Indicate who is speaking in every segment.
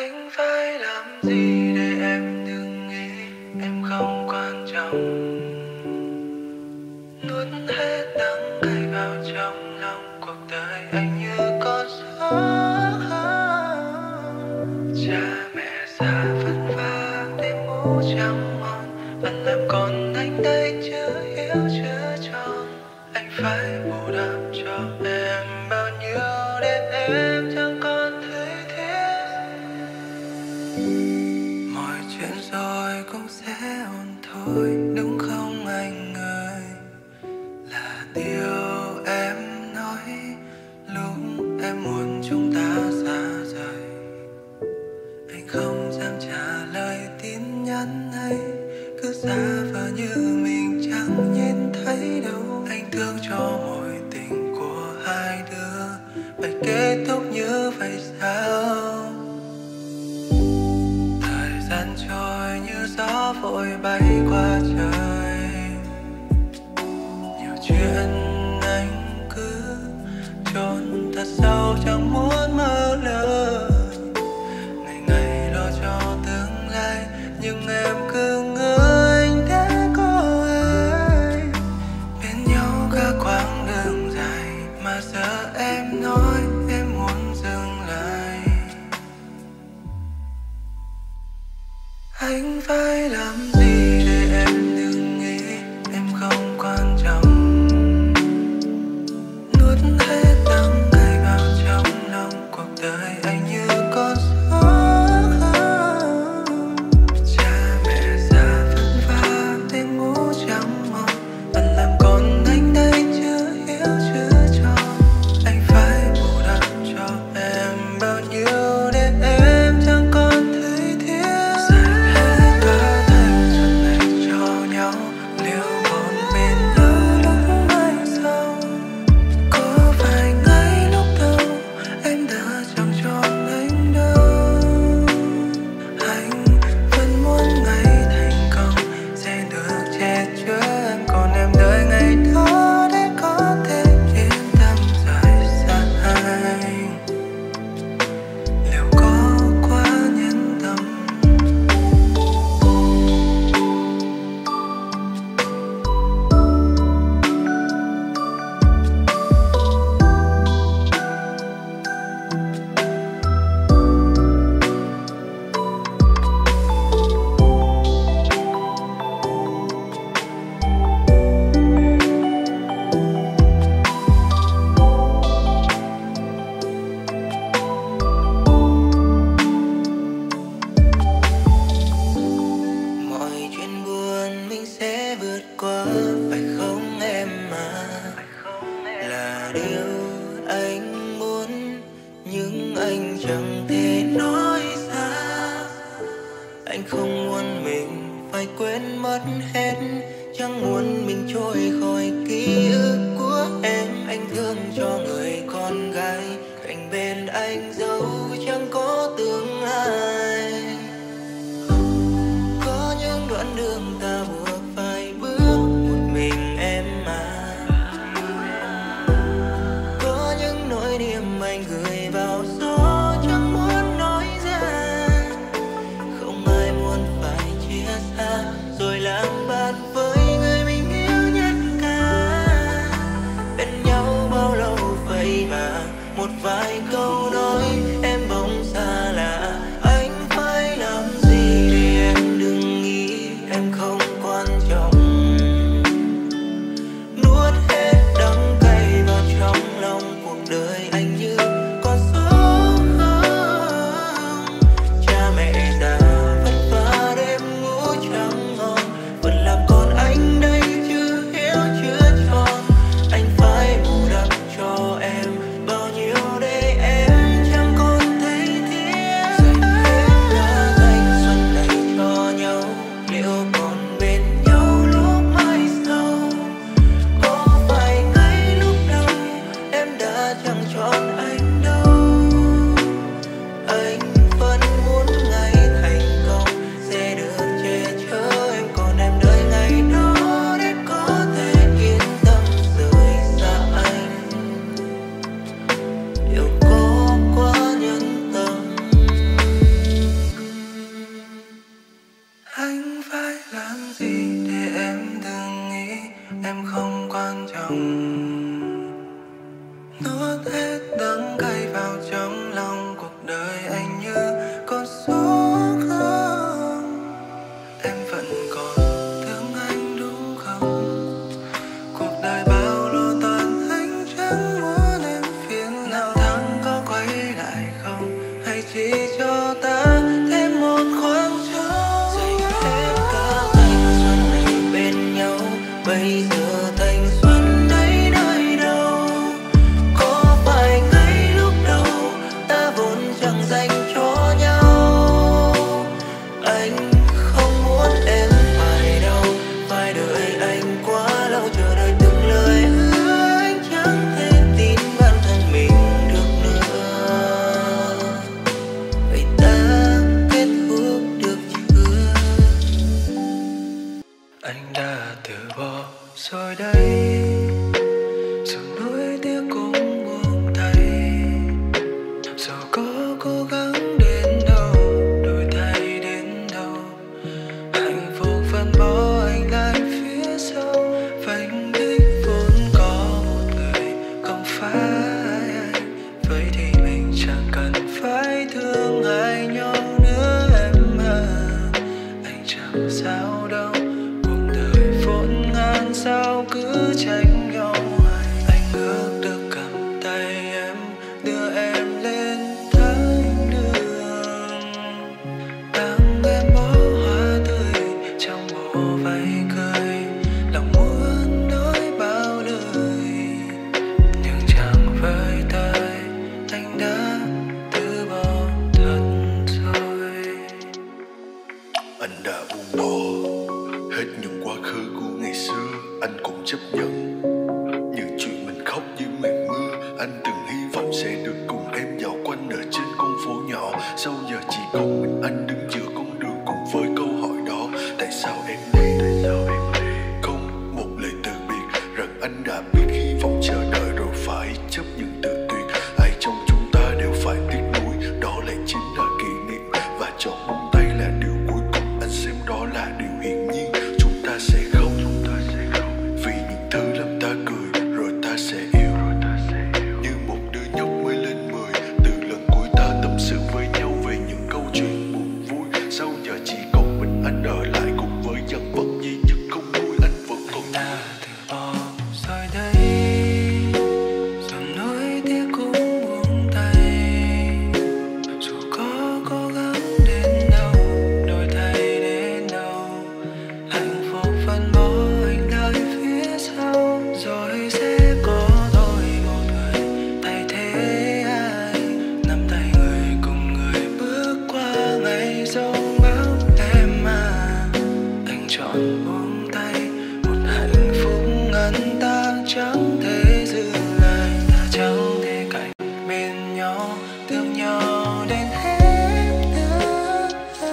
Speaker 1: Anh phải làm gì để em đừng nghĩ em không quan trọng? Nuốt hết đắng cay vào trong lòng, cuộc đời anh như con số. Cha mẹ già vất vả để mũ trắng mòn, vẫn làm con anh đây chưa hiểu chưa tròn. Anh phải bù đắp cho em bao nhiêu để em chẳng còn thấy tiếc. Mọi chuyện rồi cũng sẽ ổn thôi, đúng không anh ơi? Là điều em nói lúc em muốn chúng ta xa rời. Anh không dám trả lời tin nhắn ấy, cứ giả vờ như mình chẳng nhìn thấy đâu. Anh thương cho mối tình của hai đứa phải kết thúc như vậy sao? Thời gian trôi như gió vội bay qua trời, nhiều chuyện anh cứ chôn thật sâu chẳng muốn mở lời. Ngày ngày lo cho tương lai nhưng em cứ ngỡ anh đã có ai. Bên nhau cả quãng đường dài mà giờ em nói em muốn dừng lại. Anh phải làm gì để em đừng nghĩ em không quan trọng? Nuốt hết đắng cay vào trong lòng, cuộc đời anh như con số. Cha mẹ già vất vả để mũ trắng mòn, vẫn làm con anh đây chưa hiểu chưa tròn. Anh phải bù đắp cho em bao nhiêu để em chẳng còn thấy tiếc. Dành hết cả thanh xuân này cho nhau, liệu còn bên nhau lúc mai sau? Có phải ngay lúc đầu em đã chẳng chọn anh đâu? Anh vẫn muốn ngày thành công sẽ được che chở em, còn em đợi ngày đó để có thể yên tâm rời xa anh. Liệu có quá nhân tâm? Mọi chuyện buồn mình sẽ vượt qua, phải không em à? Là điều anh muốn nhưng anh chẳng thể nói ra. Anh không muốn mình phải quên mất hết, chẳng muốn mình trôi khỏi ký ức của em. Anh thương cho người con gái cạnh bên anh dẫu chẳng có tương lai. Có những đoạn đường ta buộc phải bước một mình em à. Có những nỗi niềm anh gửi vào gió chẳng muốn nói ra. Không ai muốn phải chia xa rồi làm bạn với người mình yêu nhất cả. Bên nhau bao lâu vậy mà Anh đã buông bỏ hết những quá khứ của ngày xưa, anh cũng chấp nhận những chuyện mình khóc dưới màn mưa. Anh từng hy vọng sẽ được cùng em dạo quanh ở trên con phố nhỏ. Sau giờ chỉ còn mình anh đứng giữa con đường cùng với câu hỏi đó: tại sao em đi? Không một lời từ biệt, rằng anh đã biết hy vọng chờ đợi rồi phải chấp nhận tự tuyệt. Ai trong chúng ta đều phải tiếc nuối, đó lại chính là kỷ niệm. Và chọn buông tay là điều cuối cùng, anh xem đó là điều hiển nhiên. Chúng ta sẽ khóc vì những thứ làm ta cười, rồi ta sẽ yêu như một đứa nhóc mới lên 10. Từ lần cuối ta tâm sự với nhau về những câu chuyện buồn vui. Sau giờ chỉ còn mình anh ở lại cùng với dần vật duy nhất không nuôi. Anh vẫn còn
Speaker 2: đã từ bỏ rồi đây, dòng nỗi tiếc cũng buông tay. Dù có cố gắng đến đâu, đổi thay đến đâu, hạnh phúc vẫn bỏ anh lại phía sau. Rồi sẽ có tôi một người thay thế anh, nắm tay người cùng người bước qua ngày giông bão em mà. Anh chọn buông tay, một hạnh phúc ngắn ta chẳng thể giữ lại. Ta chẳng thể cạnh bên nhau, thương nhau đến hết nữa.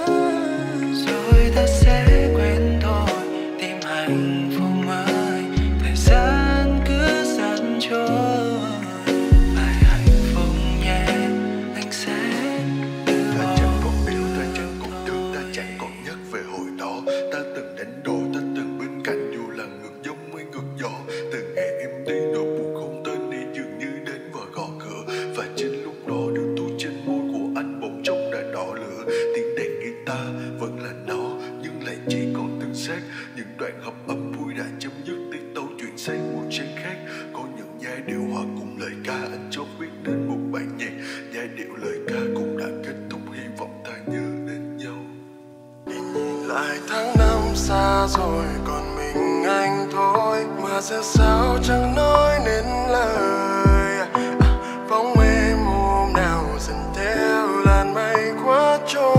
Speaker 2: Rồi ta sẽ quên thôi, tìm hạnh phúc mới. Thời gian cứ dần trôi, phải hạnh phúc nhé, anh sẽ từ
Speaker 1: ta
Speaker 2: bỏ.
Speaker 1: chẳng còn yêu, ta chẳng còn thương, ta chẳng còn nhắc về hồi đó. Ta từng đánh đổi, ta từng bên cạnh dù là ngược giông hay ngược gió. Từng ngày em đi nỗi buồn không tên đi dường như đến và gõ cửa. Và chính lúc đó điều tu trên môi của anh bỗng chốc đã đỏ lửa. Tiếng đàn guitar vẫn là nó nhưng lại chỉ còn từng xác. Những đoạn hợp âm vui đã chấm dứt, tiết tấu chuyển sang một trang khác. Có những giai điệu hòa cùng lời ca, anh chót viết nên một bản nhạc. Giai điệu lời ca cũng đã kết thúc, hy vọng ta nhớ đến nhau.
Speaker 3: Nhìn lại tháng năm xa rồi còn mình anh thôi, mà giờ sao chẳng nói nên lời. Bóng em hôm nào dần theo làn mây khuất trôi.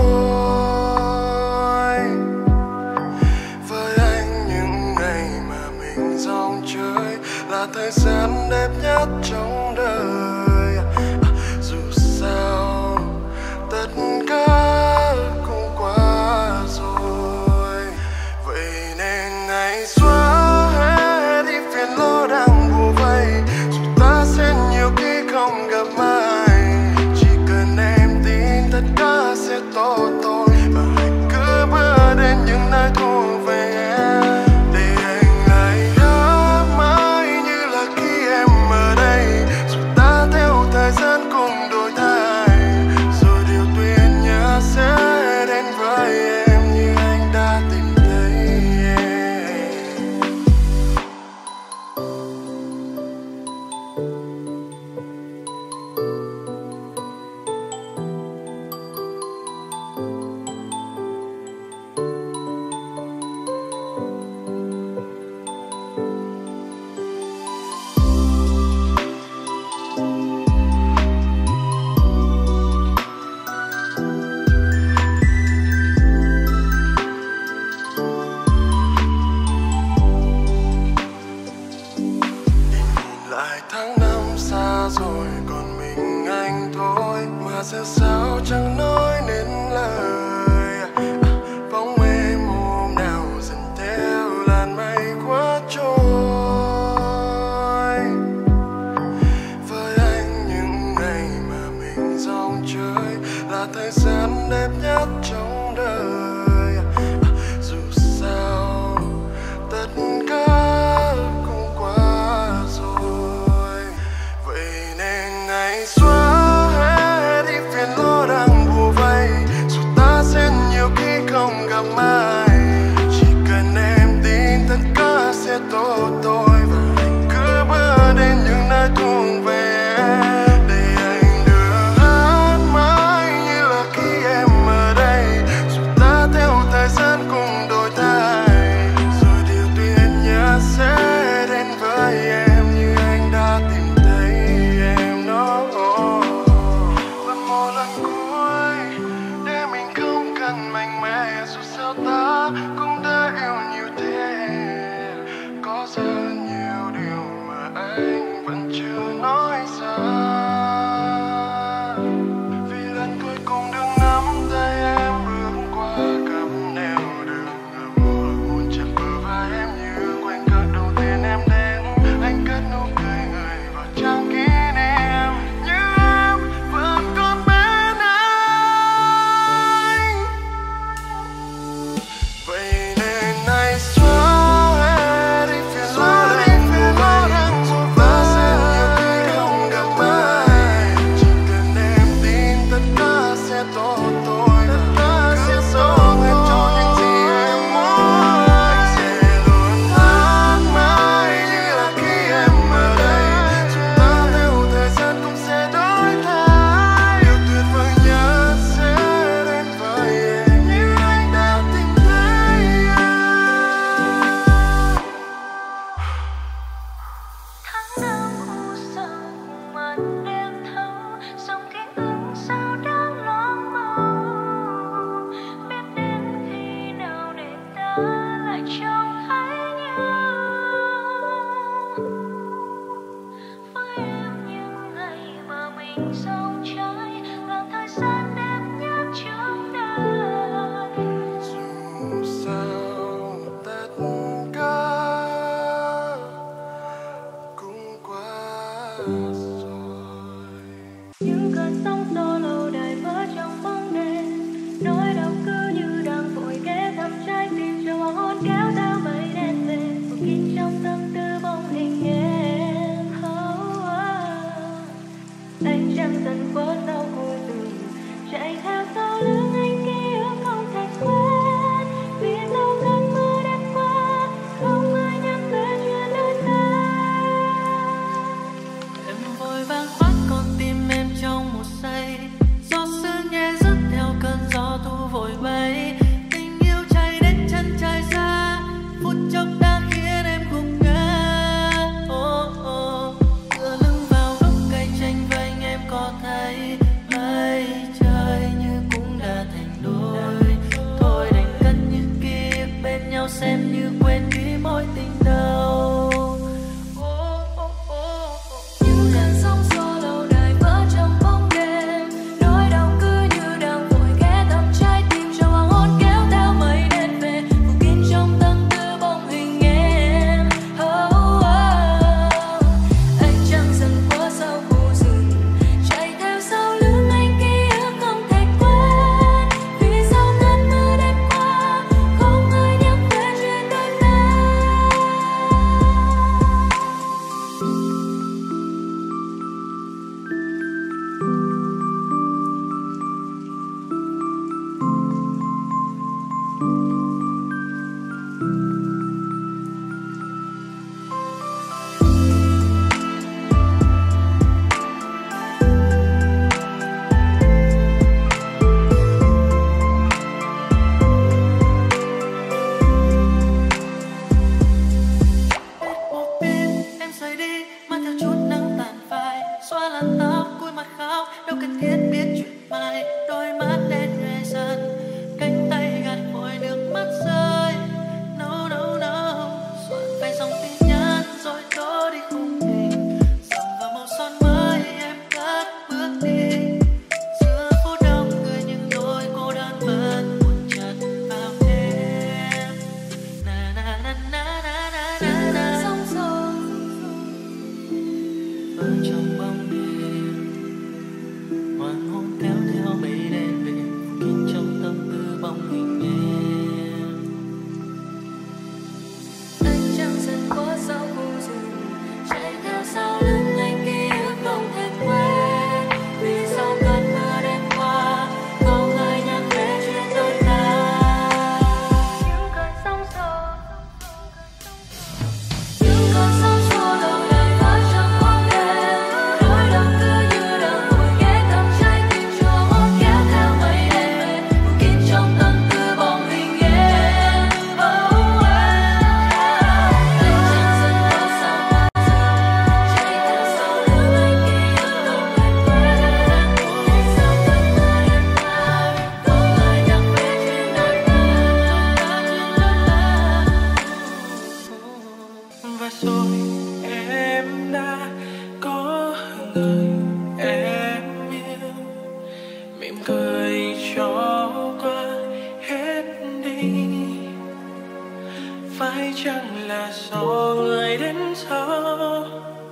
Speaker 3: Với anh những ngày mà mình dòng chơi là thời gian đẹp nhất trong đời. Dù sao tất cả cũng qua rồi, vậy nên ngày xóa hết đi phiền lo đang bủa vây. Dù ta sẽ nhiều khi không gặp ai, chỉ cần em tin tất cả sẽ tốt thôi. Và hãy cứ bước đến những nơi thuộc về em, để anh lại nhớ mãi như là khi em ở đây. Dù ta theo thời gian cùng đổi thay, rồi điều tuyệt nhất sẽ đến với em như anh đã tìm thấy em. Lại tháng năm xa rồi còn mình anh thôi, mà giờ sao chẳng nói nên lời. Bóng em hôm nào dần theo làn mây khuất trôi. Với anh những ngày mà mình dòng chơi là thời gian đẹp nhất trong đời. Dù sao tất cả cũng qua rồi, vậy nên ngày xóa hết đi phiền lo đang bủa vây. Dù ta sẽ nhiều khi không gặp ai, chỉ cần em tin tất cả sẽ tốt thôi. Và hãy cứ bước đến những nơi thuộc về em, để anh đưa hát mãi như là khi em ở đây. Dù ta
Speaker 2: chăng là do người đến sau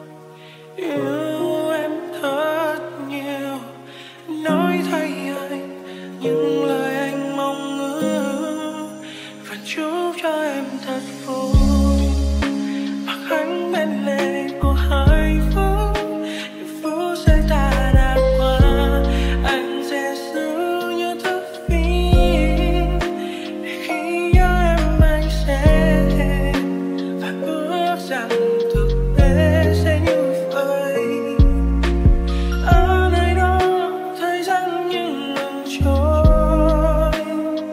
Speaker 2: yêu em thật nhiều, nói thay anh những lời anh mong ước và chúc cho em thật vui. Mặc hắn bên lề của hạnh phúc, những phút giây ta đã qua, anh sẽ giữ như thước phim để khi nhớ em anh sẽ và ước rằng thực tế sẽ như vậy. Ở nơi đó thời gian như ngừng trôi.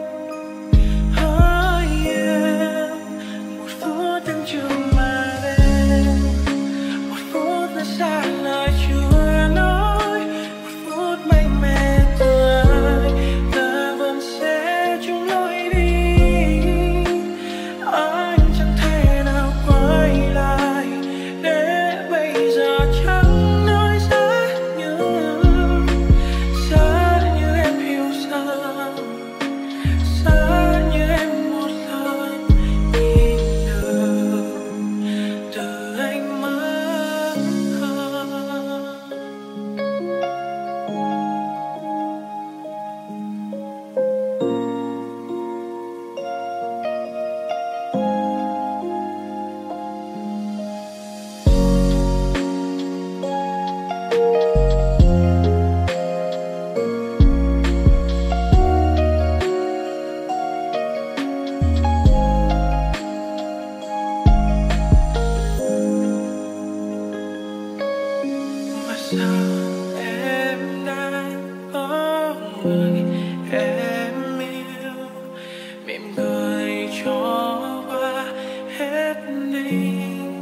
Speaker 2: Oh yeah. Một phút tưởng chừng mà đêm, một phút đã xa lời chưa nói, một phút mạnh mẽ từ anh ta vẫn sẽ chung lối đi. Anh chẳng thể nào quay lại để bây giờ chẳng nói giá như em hiểu rằng, giá như em một lần nhìn được từ ánh mắt. Mà sao em đang có người em yêu, mỉm cười cho qua hết đi.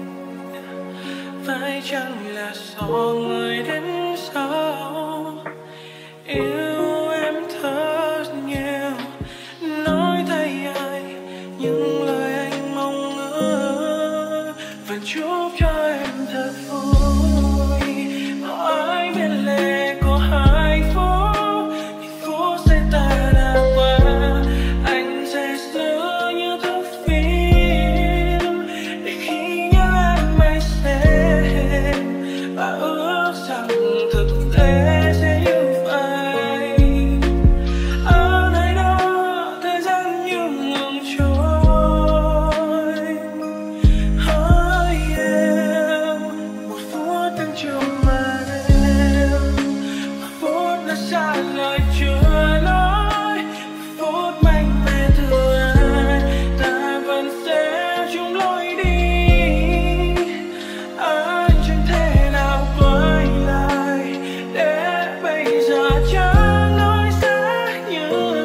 Speaker 2: Phải chăng là do người đến sau yêu em thật nhiều, nói thay ai những lời anh mong ước và chúc cho em thật vui. Mãi bên lề của hạnh phúc, những phút giây ta đã qua, anh sẽ giữ như thước phim để khi nhớ em anh sẽ và ước rằng thực tế sẽ như vậy. Ở nơi đó thời gian như ngừng trôi. Oh yeah. Một phút tưởng chừng mà đêm, một phút đã xa lời chưa nói, một phút mạnh mẽ từ ai ta vẫn sẽ chung lối đi. Anh chẳng thể nào quay lại để bây giờ chẳng nói giá như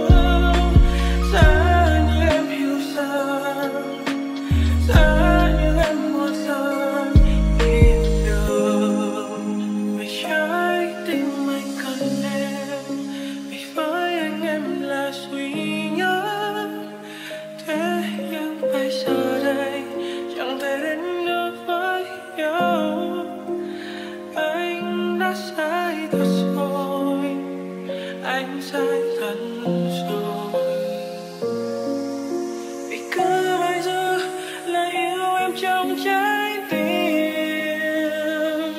Speaker 2: em hiểu rằng, giá như em một lần nhìn được. Vì trái tim anh cần em, vì với anh em là duy nhất. Thế nhưng bây giờ đây chẳng thể đến được với nhau. Anh đã sai thật rồi, anh sai thật rồi. Vì cứ mãi giữ là yêu em trong trái tim.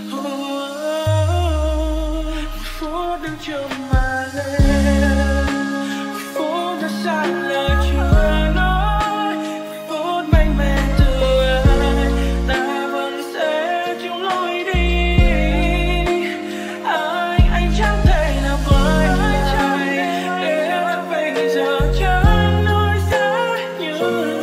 Speaker 2: Một phút đứng chờ mà lên, một phút đã xa lời chưa nói, một phút mạnh mẽ từ ai ta vẫn sẽ chung lối đi. Anh chẳng thể nào quay lại để bây giờ chẳng nói giá như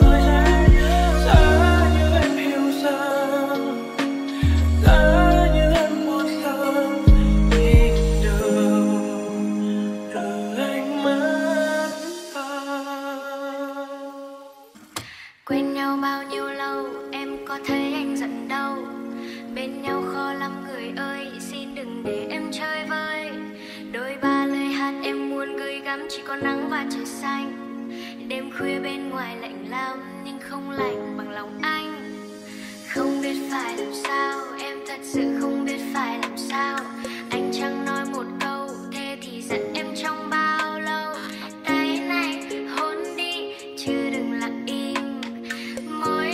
Speaker 2: em hiểu rằng, giá như em một lần nhìn được từ ánh mắt anh.
Speaker 4: Quen nhau bao nhiêu lâu em có thấy anh giận đâu, bên nhau khó lắm người ơi, xin đừng để em chơi vơi. Đôi ba lời hát em muốn gửi gắm chỉ có nắng và trời xanh. Đêm khuya bên ngoài lạnh lắm nhưng không lạnh bằng lòng anh. Không biết phải làm sao, em thật sự không biết phải làm sao. Anh chẳng nói một câu, thế thì giận em trong bao lâu. Tay này hôn đi chứ đừng lặng im. Môi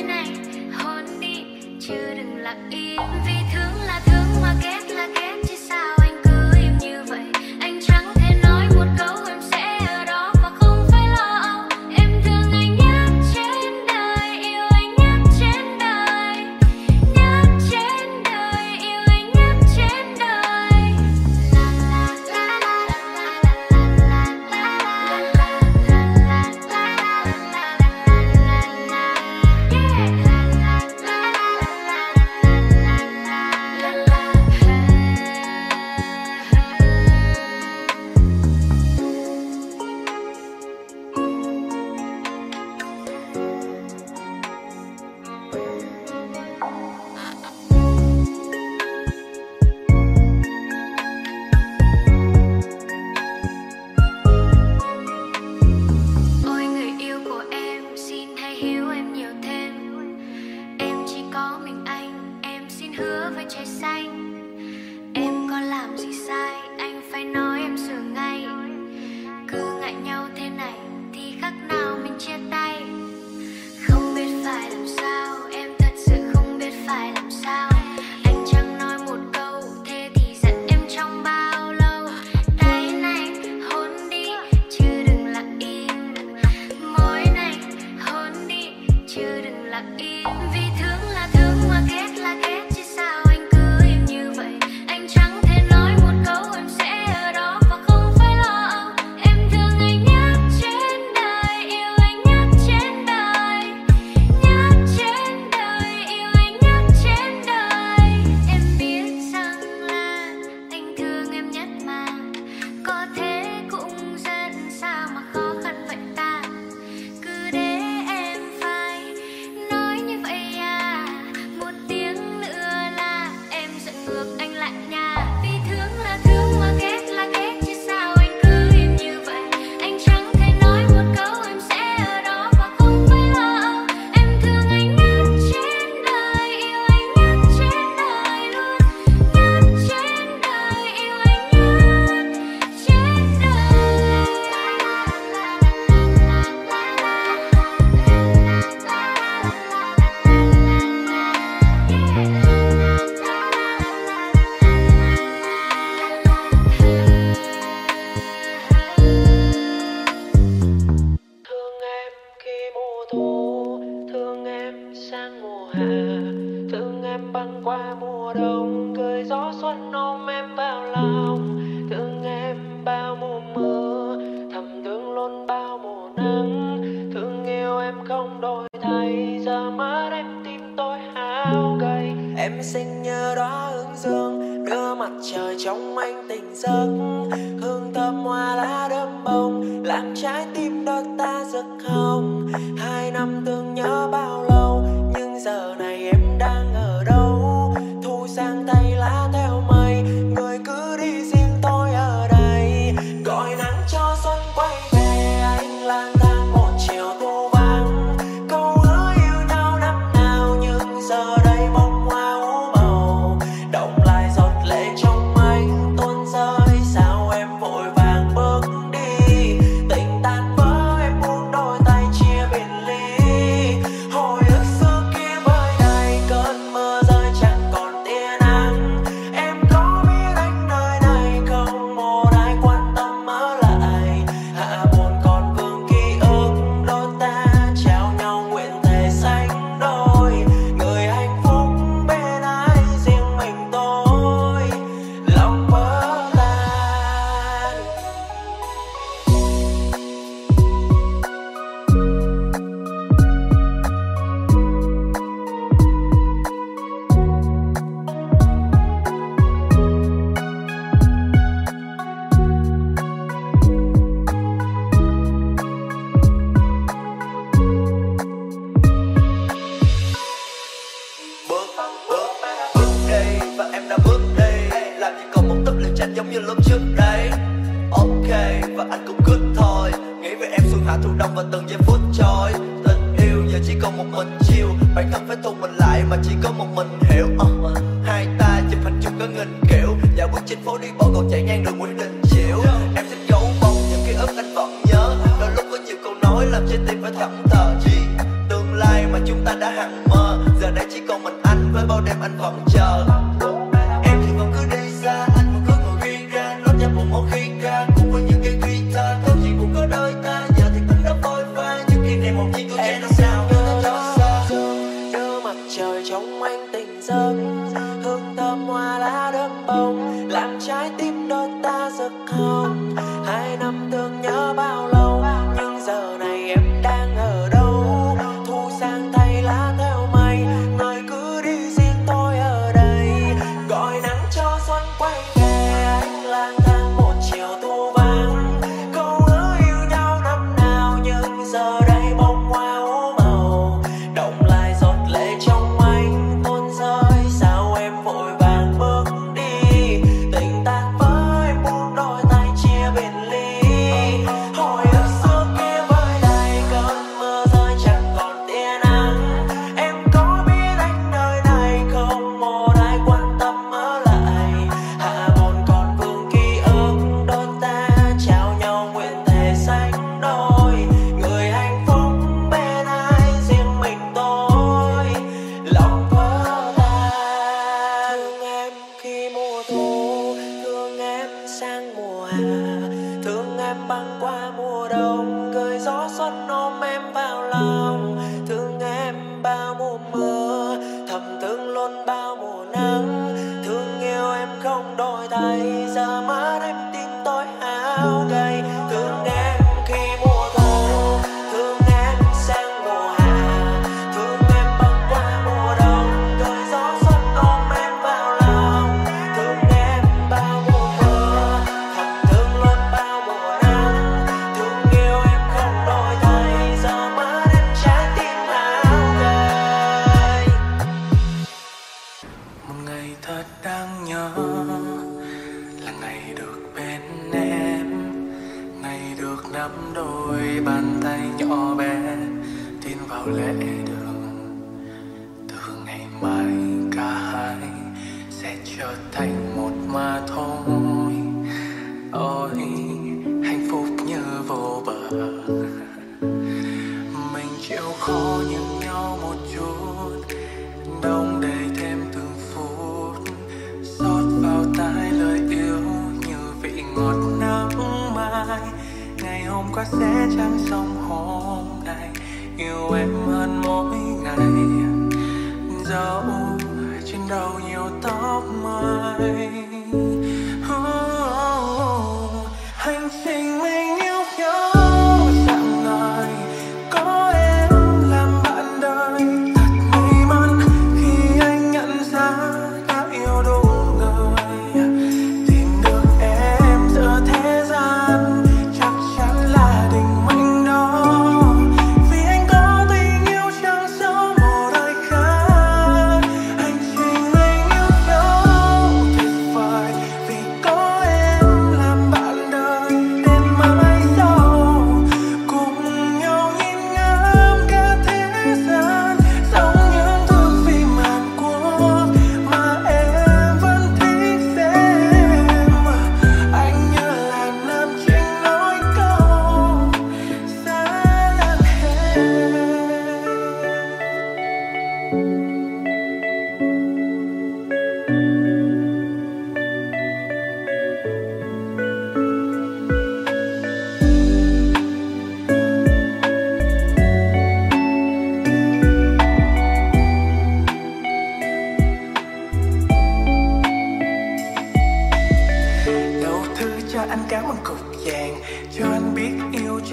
Speaker 1: nắng. Thương yêu em không đổi thay, giờ mất em tim tôi hao gầy. Em xinh như đóa hướng dương, đưa mặt trời trong anh tỉnh giấc. Hương thơm hoa lá đơm bông, làm trái tim đôi ta rực hồng. 2 năm thương nhớ bao lâu, nhưng giờ này em đang ở đâu? Thu sang tay lá theo mây, người cứ đi riêng tôi ở đây. Gọi nắng cho xuân quay về, anh lang thang một chiều thu vắng. Câu hứa yêu nhau năm nào, nhưng giờ đây bông hoa ú màu. Động lại giọt lệ trong anh tuôn rơi, sao em vội vàng bước đi. Tình tan vỡ em buông đôi tay chia biệt ly. Hồi ức xưa kia vơi đầy, cơn mưa rơi chẳng còn tia nắng. Em có biết anh nơi này không, một ai quan tâm ở lại. Hạ buồn còn vương ký ức, đôi ta trao nhau nguyện thề sánh đôi. Người hạnh phúc bên ai riêng mình tôi, lòng vỡ tan.
Speaker 2: Bước đi và em đã bước đi, làm gì còn một tấm liều tranh giống như lúc trước đây. Ok và anh cũng good thôi, nghĩ về em xuân hạ thu đông và từng giây phút trôi. Tình yêu giờ chỉ còn một mình chiều, bản thân phải thu mình lại mà chỉ có một mình hiểu. Hai ta chụp hình chung có nghìn kiểu, dạo bước trên phố đi bộ còn chạy ngang đường Nguyễn Đình Chiểu. Em thích gấu bông những ký ức anh vẫn nhớ, đôi lúc có nhiều câu nói làm trái tim phải thẫn thờ. Tương lai mà chúng ta đã hằng mơ, giờ đây chỉ còn mình anh với bao đêm anh vẫn chờ. Em thì vẫn cứ đi xa, anh vẫn cứ ngồi ghi ra, lót nhạc một mỗi khi ca cùng với những cây guitar. Câu chuyện cũng có đôi ta, giờ thì cũng đã phôi pha, những kỷ niệm một chiếc câu chuyện nó sao đưa ta cho xa.
Speaker 1: Đưa mặt trời trong anh tỉnh giấc, hương thơm hoa lá đơm bông, làm trái tim đôi ta rực hồng. 2 năm thương nhớ bao lâu, nhưng giờ này em đang ở đâu? Thu sang tay lá theo mây, người cứ đi riêng tôi ở đây. Gọi nắng cho xuân quay về, anh lang thang một chiều thu vắng. Câu hứa yêu nhau năm nào, nhưng giờ đây bông hoa ú màu. Động lại giọt lệ trong anh tuôn rơi, sao em vội vàng bước đi. Tình tan vỡ em buông đôi tay chia biệt ly. Hồi ức xưa kia vơi đầy, cơn mưa rơi chẳng còn tia nắng. Em có biết anh nơi này không, một ai quan tâm ở lại. Hạ buồn còn vương ký ức, đôi ta trao nhau nguyện thề sánh đôi. Người hạnh phúc bên ai riêng mình tôi, lòng vỡ tan. Thương em khi mùa thu, thương em sang mùa hạ, thương em băng qua mùa đông, gửi gió xuân ôm em vào lòng. Thương em bao mùa mưa, thầm thương luôn bao mùa nắng. Thương yêu em không đổi thay, giờ mất em tim tôi hao gầy. Thương em khi mùa thu, thương em sang mùa hạ, thương em băng qua mùa đông, gửi gió xuân ôm em vào lòng. Thương em bao mùa mưa, thầm thương luôn bao mùa nắng. Thương yêu em không đổi thay, giờ mất em trái tim hao gầy.
Speaker 2: Một ngày thật đáng nhớ là ngày được bên em, ngày được nắm đôi bàn tay nhỏ bé tiến vào lễ đường. Từ ngày mai cả hai sẽ trở thành một mà thôi. Ôi hạnh phúc như vô bờ, mình chịu khó nhường nhau một chút, đong đầy thêm từng phút, rót vào tai lời yêu như vị ngọt nắng mai. Ngày hôm qua sẽ chẳng xong hôm nay, yêu em hơn mỗi ngày. Dẫu trên đầu nhiều tóc mây, hành trình mình yêu nhau dạng ngời.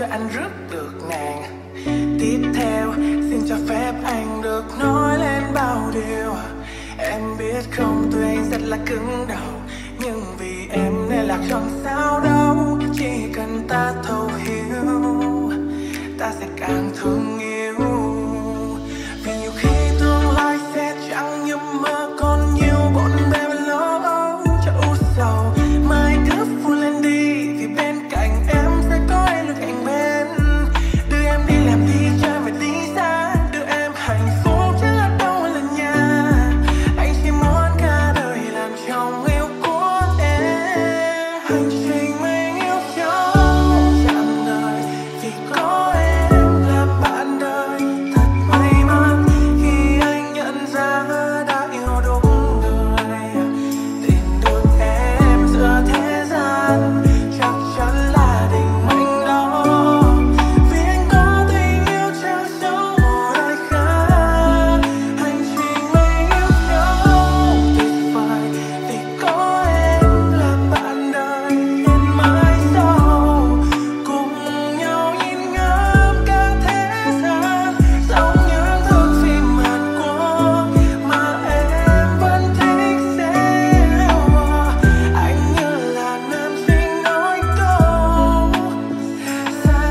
Speaker 5: cho anh rước được nàng. Tiếp theo xin cho phép anh được nói lên bao điều. Em biết không, tuy anh rất là cứng đầu, nhưng vì em nên lạc chẳng sao đâu. Chỉ cần ta thấu hiểu, ta sẽ càng thương yêu. Vì nhiều khi tương lai sẽ chẳng như mơ, còn nhiều bộn bề và lo âu cho u sầu. Mai cứ vui lên đi, vì bên cạnh em sẽ có em được cạnh bên. Đưa em đi làm đi chơi và đi xa, đưa em hạnh phúc chứ ở đâu là nhà. Anh chỉ muốn cả đời làm chồng yêu của em. Hành trình mình yêu nhau trọn đời, vì có em làm bạn đời. Thật may mắn khi anh nhận ra đã yêu đúng người. Tìm được em giữa thế gian chắc chắn là định mệnh đó. Vì anh có tình yêu trao sâu một ai khác. Hành trình mình yêu nhau tuyệt vời, vì có em làm bạn đời đến mãi sau. Cùng nhau nhìn ngắm cả thế gian, giống những thước phim Hàn Quốc mà em vẫn thích xem. Anh như là nam sinh nói câu xa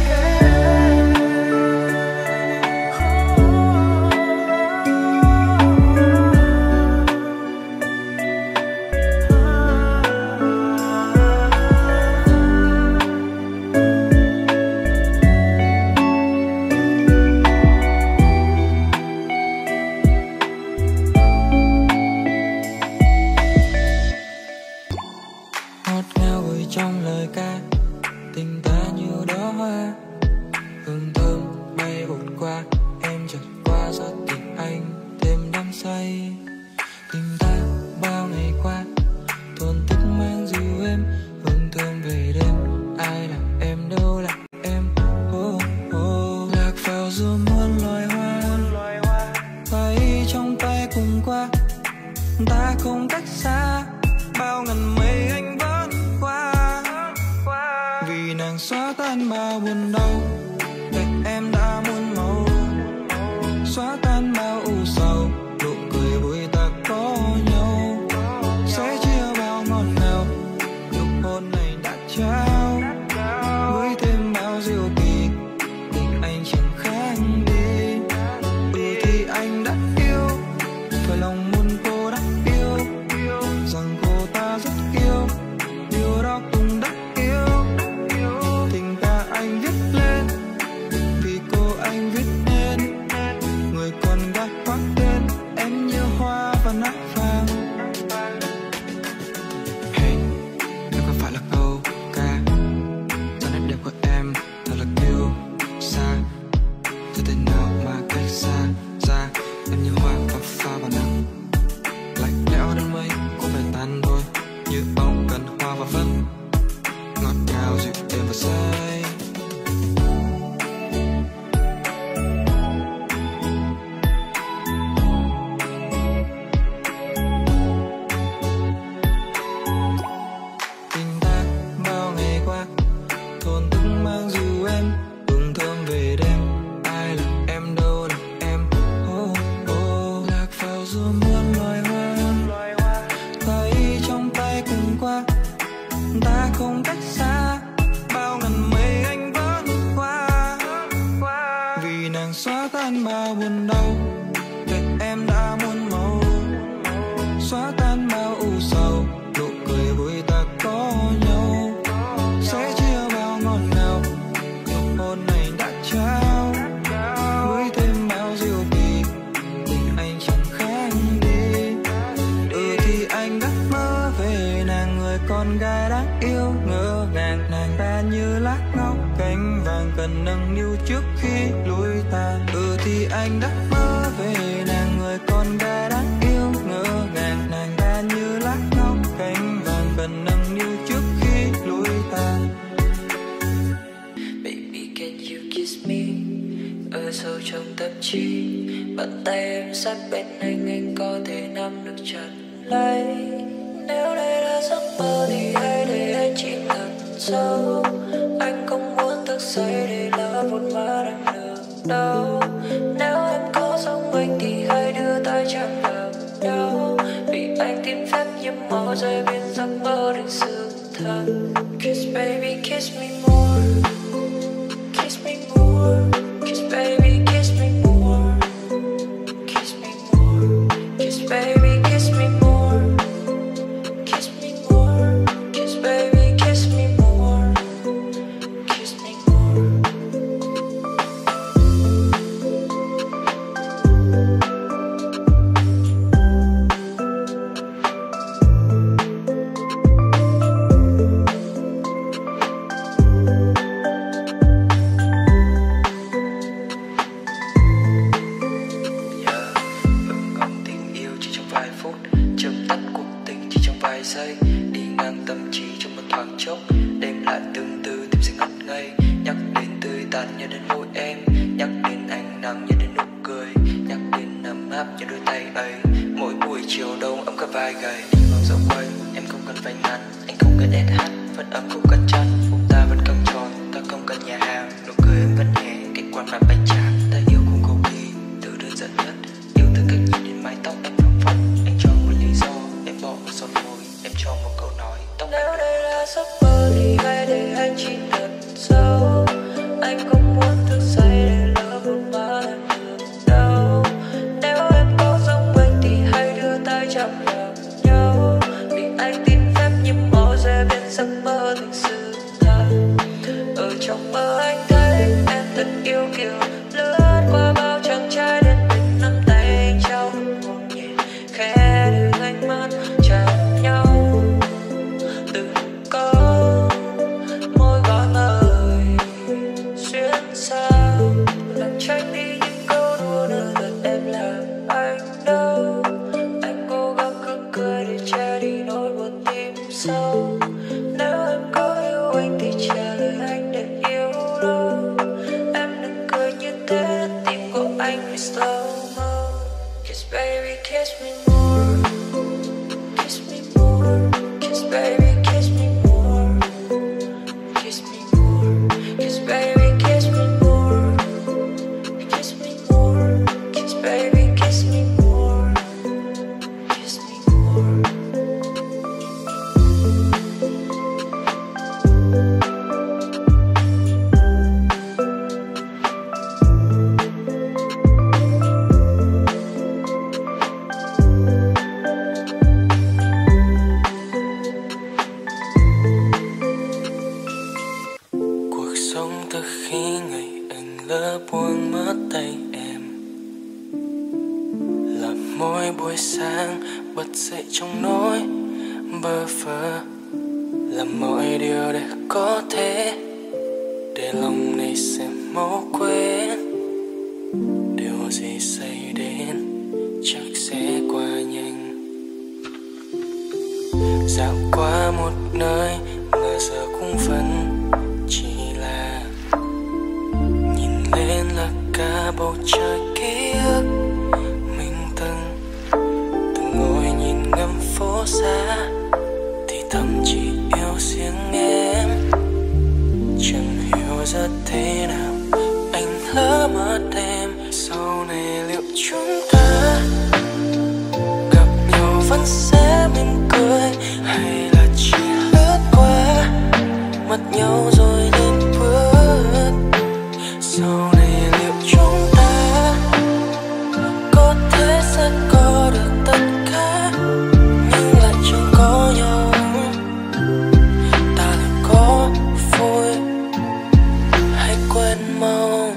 Speaker 2: ngọt ngào gửi trong lời ca, tình ta như đóa hoa, hương thơm bay vụt qua. Em chợt qua gió tình anh thêm đắm say. Tình ta bao ngày qua, thổn thức mang dịu em, hương thơm về đêm. Ai là em, đâu là em? Oh, oh. Lạc vào giữa muôn loài hoa, bay trong tay cùng qua. Ta không cách xa, bao ngàn mây anh vẫn qua. Vì nàng xóa tan bao buồn đau, để em đã muôn màu. Xóa tan bao u sầu, nụ cười vui ta có nhau. Sẽ chia bao ngọt ngào, nụ hôn này đã trao. Với thêm bao diệu kỳ, tình anh chẳng khác đi. Thì anh đã yêu, phải lòng muốn cô đã yêu. Rằng cô ta rất yêu, điều đó cũng đã yêu. Tình ta anh viết lên, vì cô anh viết nên. Người con gái khoác tên em như hoa và nát vàng. Hey, đây có phải là câu ca? Dáng nét đẹp của em thật là kiêu sa. Thế thế nào mà cách xa ra, em như hoa và pha vào nắng. Lạnh lẽo đến mấy cũng phải tan thôi, như bóng cần hoa và phấn. Ngọt ngào dịu êm và say. Tình ta bao ngày qua, thổn thức mang dịu em, hương thơm về đêm. Ai là em, đâu là em? Oh, oh. Lạc vào giữa muôn loài hoa, tay trong tay cùng qua. Ta không cách xa, bao ngàn mây anh vẫn qua. Vì nàng xóa tan bao buồn đau, để em đã muôn màu. Xóa tan bao u sầu, nụ cười vui ta có nhau. Sẽ chia bao ngọt ngào, nụ hôn này đã trao. Với thêm bao diệu kỳ, tình anh chẳng khác đi. Thì anh đã mơ về nàng, người con gái đáng yêu. Ngỡ ngàng nàng ta như lát ngọc cánh vàng, cần nâng niu trước khi lùi tàn. Thì anh đã mơ về nàng, người con gái đáng yêu. Ngỡ ngàng nàng ta như lát ngọc cánh vàng, cần nâng niu trước khi lùi tàn.
Speaker 1: Baby can you kiss me ở sâu trong tâm trí. Bàn tay em sát bên anh có thể nắm được chặt lấy. Nếu đây là giấc mơ thì hãy để anh chìm thật sâu. Anh không muốn thức
Speaker 2: dậy để lỡ một má đang được đâu. Nếu em có giống anh thì hãy đưa tay chạm vào nhau, vì anh tìm phép nhiễm màu rơi bên giấc mơ đến sự thật. Kiss baby kiss me more, kiss me more, kiss baby kiss me more, kiss me more, kiss baby kiss me more, kiss me more, kiss baby kiss me more, kiss me more. Giây đi ngang tâm trí trong một thoáng chốc, đêm lại tương tư tim sẽ ngất ngây. Nhắc đến tươi tắn nhớ đến môi em, nhắc đến ánh nắng nhớ đến nụ cười, nhắc đến ấm áp như đôi tay ấy. Mỗi buổi chiều đông ấm cả vai gầy, đi mang dạo quay em không cần váy ngắn, anh không cần SH vẫn ấm không cần chăn, bụng ta vẫn căng tròn ta không cần nhà hàng, nụ cười em vẫn nhẹ cái quan mặt bánh tráng. Ta yêu không cầu kỳ từ đơn giản nhất, yêu từ cách nhìn đến mái tóc em phẳng phất. Anh cho một lý do em bỏ một son môi, em cho một câu nói tóc. Nếu đây là giấc mơ thì hãy để anh chìm thật sâu, anh không muốn thức dậy để lỡ một má em được đâu. Nếu em có giống anh thì hãy đưa tay chạm vào nhau, vì anh tin phép nhiễm màu rơi bên giấc mơ thực sự thật. Ở trong mơ anh thấy em thật yêu kiều, lướt qua bao chàng trai đến bên nắm tay anh trao một nhẹ khẽ đưa ánh mắt chạm nhau. Từng câu môi gọi mời xuyên sao, làm tránh đi những câu đùa nửa thật em làm anh đâu. Anh cố gắng cứ cười để che đi nỗi buồn tim sâu. Nếu em có yêu anh thì trả lời anh để yêu lâu. Em đừng cười như thế, tim của anh bị slow mo. Kiss baby kiss me more, kiss me more, kiss baby kiss me more, kiss me more, kiss baby kiss me more, kiss me more, kiss baby kiss me more, kiss me more. Cuộc sống từ khi ngày anh lỡ buông mất tay em, là mỗi buổi sáng bật dậy trong nỗi bơ phờ, làm mọi điều để có thể để lòng này sẽ mau quên. Điều gì xảy đến chắc sẽ qua nhanh. Dạo qua một nơi mà giờ cũng vẫn chỉ là nhìn lên là cả bầu trời ký ức. Mình từng ngồi nhìn ngắm phố xa, thì thầm chỉ yêu riêng em. Chẳng hiểu ra thế nào anh lỡ mất em. Sau này liệu chúng ta gặp nhau vẫn sẽ mỉm cười, hay là chỉ lướt qua mất nhau rồi nên bước. Sau này liệu chúng ta có thể sẽ có được tất cả, nhưng lại chẳng có nhau. Ta lại có vui hay quên mau.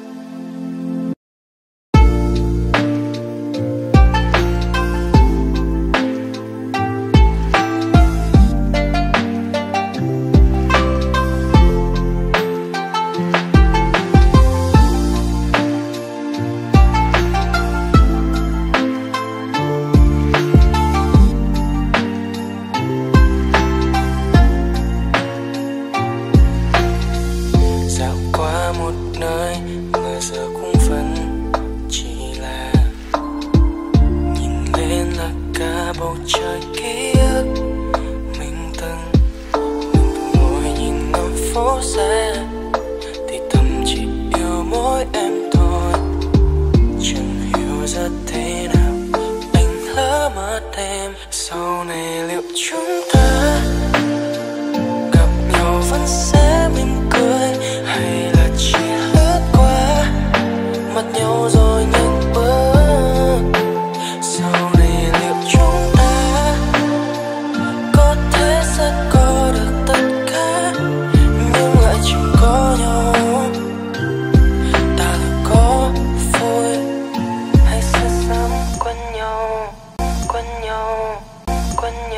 Speaker 2: bầu trời ký ức mình từng ngồi nhìn ngắm phố xa,
Speaker 5: với em thôi. Chẳng hiểu giờ thế nào anh lỡ mất em. Sau này liệu chúng ta gặp nhau vẫn sẽ mỉm cười, hay là chỉ lướt qua mặt nhau rồi nhanh bước. Sau này liệu chúng ta có thể sẽ có được tất cả nhưng lại chẳng có nhau. Ta liệu có vui hay sẽ sớm quên nhau, quên nhau, quên nhau.